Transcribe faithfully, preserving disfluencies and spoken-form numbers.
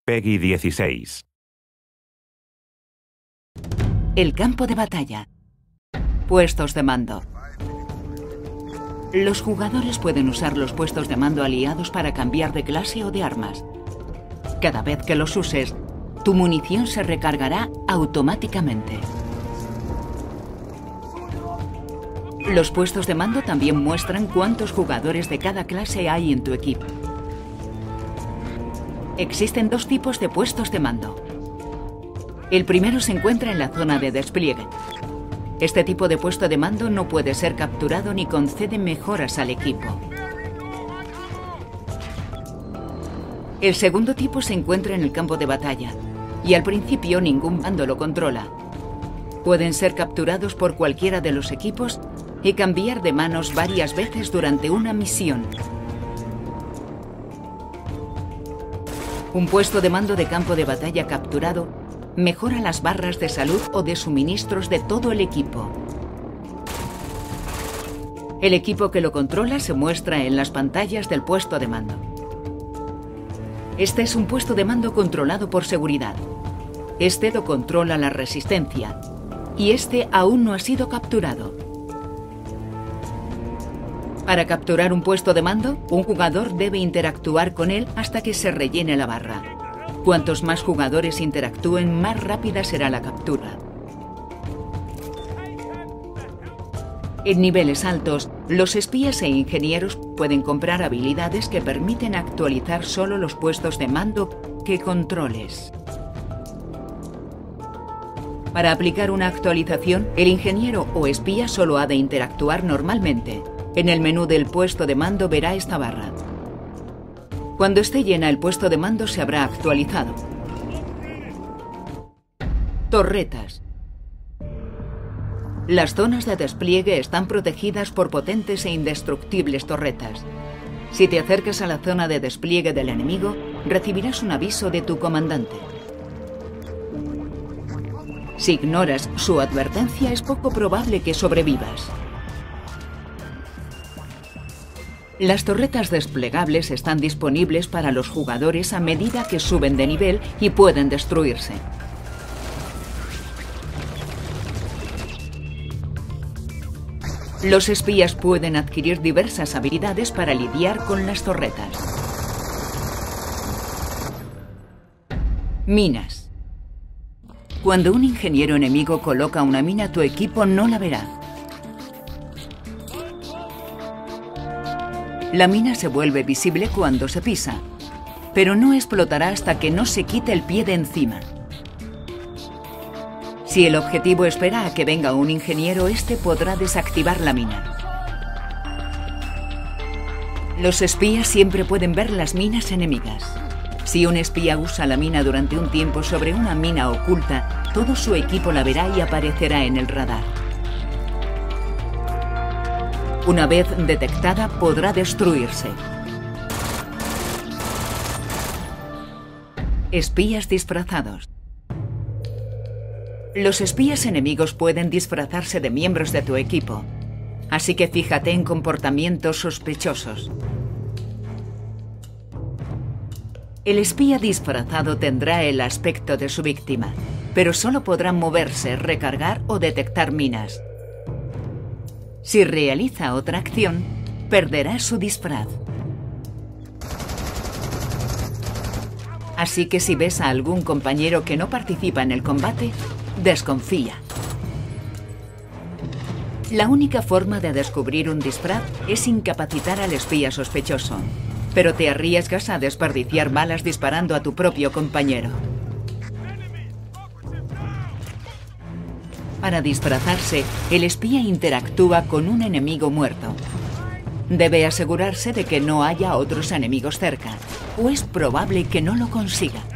Peggy dieciséis. El campo de batalla. Puestos de mando. Los jugadores pueden usar los puestos de mando aliados para cambiar de clase o de armas. Cada vez que los uses, tu munición se recargará automáticamente. Los puestos de mando también muestran cuántos jugadores de cada clase hay en tu equipo. Existen dos tipos de puestos de mando. El primero se encuentra en la zona de despliegue. Este tipo de puesto de mando no puede ser capturado ni concede mejoras al equipo. El segundo tipo se encuentra en el campo de batalla y al principio ningún bando lo controla. Pueden ser capturados por cualquiera de los equipos y cambiar de manos varias veces durante una misión. Un puesto de mando de campo de batalla capturado mejora las barras de salud o de suministros de todo el equipo. El equipo que lo controla se muestra en las pantallas del puesto de mando. Este es un puesto de mando controlado por seguridad. Este lo controla la resistencia y este aún no ha sido capturado. Para capturar un puesto de mando, un jugador debe interactuar con él hasta que se rellene la barra. Cuantos más jugadores interactúen, más rápida será la captura. En niveles altos, los espías e ingenieros pueden comprar habilidades que permiten actualizar solo los puestos de mando que controles. Para aplicar una actualización, el ingeniero o espía solo ha de interactuar normalmente. En el menú del puesto de mando verá esta barra. Cuando esté llena, el puesto de mando se habrá actualizado. Torretas. Las zonas de despliegue están protegidas por potentes e indestructibles torretas. Si te acercas a la zona de despliegue del enemigo, recibirás un aviso de tu comandante. Si ignoras su advertencia, es poco probable que sobrevivas. Las torretas desplegables están disponibles para los jugadores a medida que suben de nivel y pueden destruirse. Los espías pueden adquirir diversas habilidades para lidiar con las torretas. Minas. Cuando un ingeniero enemigo coloca una mina, tu equipo no la verá. La mina se vuelve visible cuando se pisa, pero no explotará hasta que no se quite el pie de encima. Si el objetivo espera a que venga un ingeniero, este podrá desactivar la mina. Los espías siempre pueden ver las minas enemigas. Si un espía usa la mina durante un tiempo sobre una mina oculta, todo su equipo la verá y aparecerá en el radar. Una vez detectada, podrá destruirse. Espías disfrazados. Los espías enemigos pueden disfrazarse de miembros de tu equipo, así que fíjate en comportamientos sospechosos. El espía disfrazado tendrá el aspecto de su víctima, pero solo podrá moverse, recargar o detectar minas. Si realiza otra acción, perderá su disfraz. Así que si ves a algún compañero que no participa en el combate, desconfía. La única forma de descubrir un disfraz es incapacitar al espía sospechoso, pero te arriesgas a desperdiciar balas disparando a tu propio compañero. Para disfrazarse, el espía interactúa con un enemigo muerto. Debe asegurarse de que no haya otros enemigos cerca, o es probable que no lo consiga.